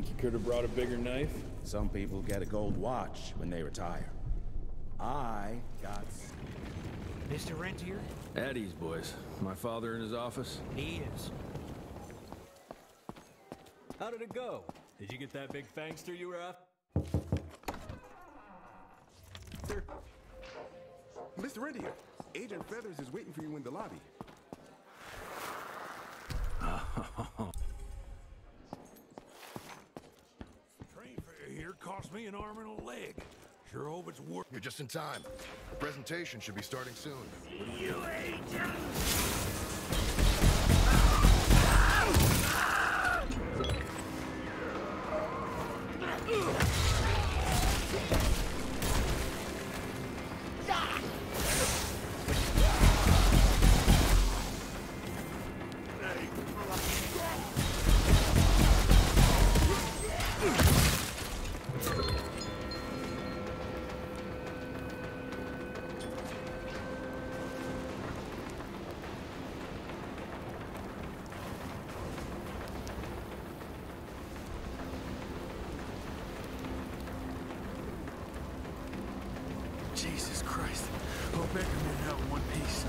Think you could have brought a bigger knife? Some people get a gold watch when they retire. I got... Mr. Rentier? At ease, boys. My father in his office? He is. How did it go? Did you get that big fangster you were after? Mr. Rentier, Agent Feathers is waiting for you in the lobby. Train fare here cost me an arm and a leg. Sure hope it's worth. You're just in time. The presentation should be starting soon. You agent! Jesus Christ. Hope Beckham made it out in one piece.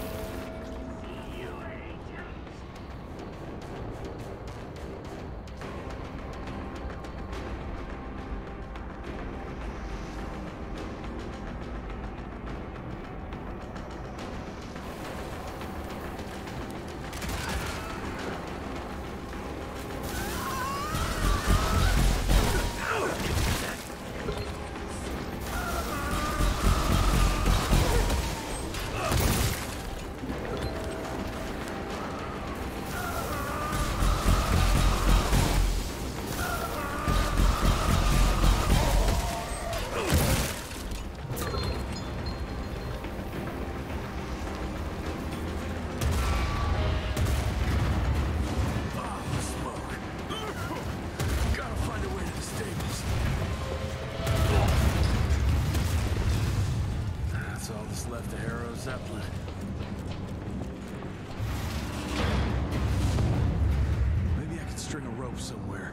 Maybe I could string a rope somewhere.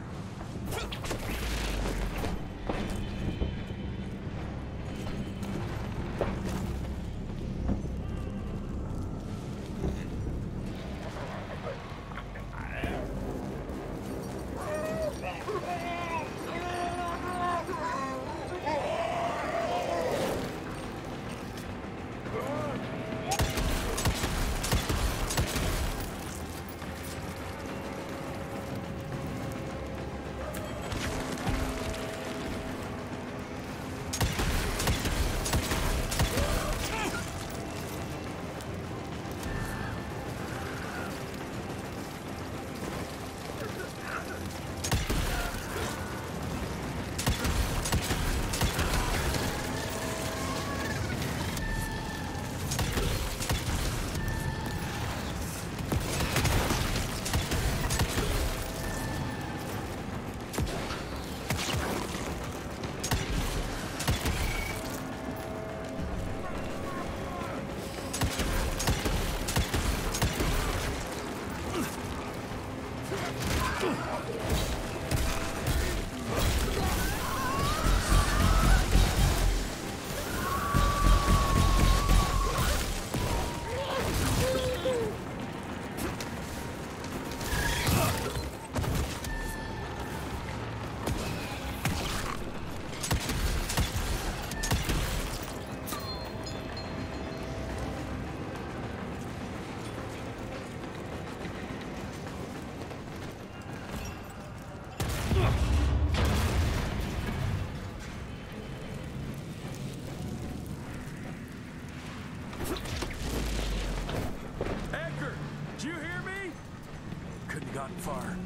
Far.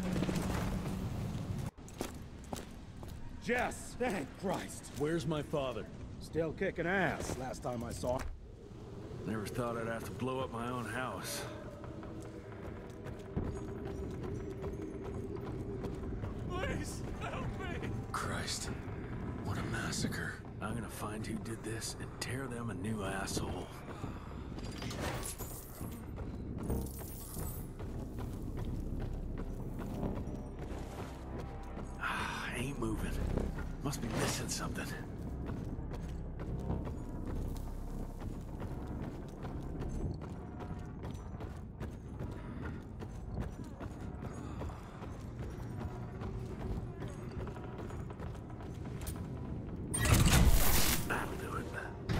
Jess! Thank Christ! Where's my father? Still kicking ass, last time I saw him. Never thought I'd have to blow up my own house. Please, help me! Christ. What a massacre. I'm gonna find who did this and tear them a new asshole. something. That'll do it.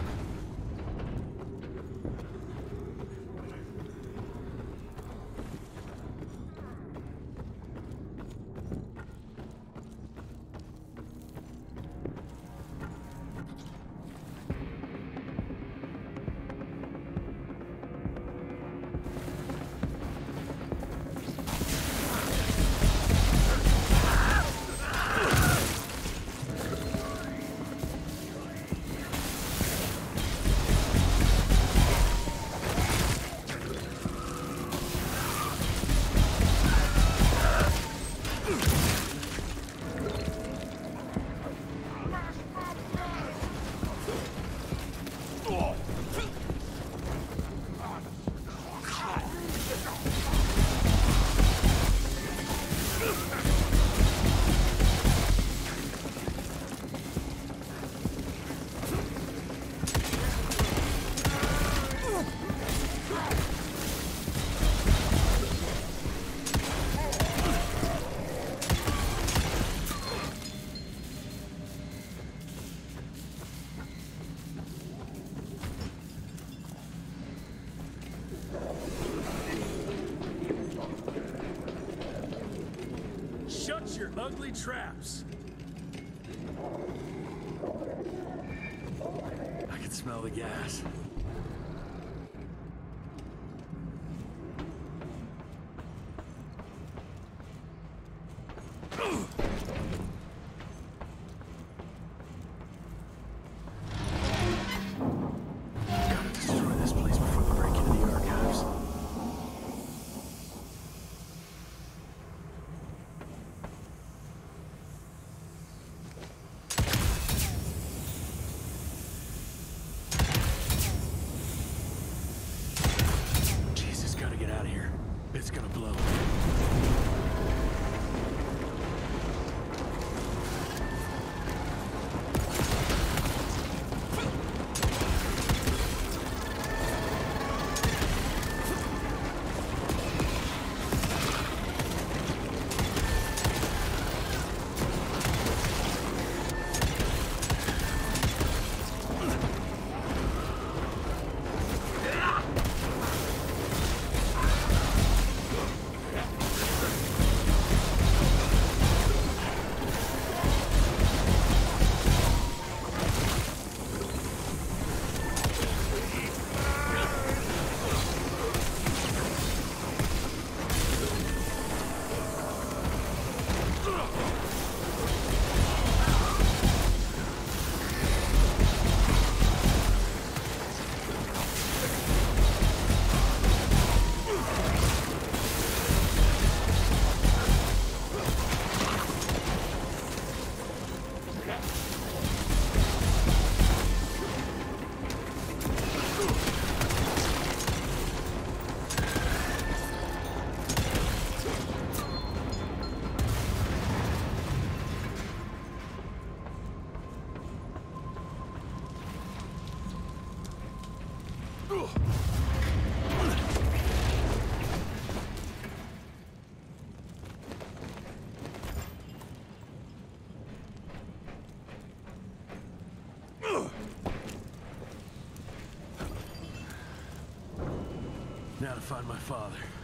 Shut your ugly traps! I can smell the gas. Gotta destroy this place before they break into the archives. Jesus, gotta get out of here. It's gonna blow. Now to find my father.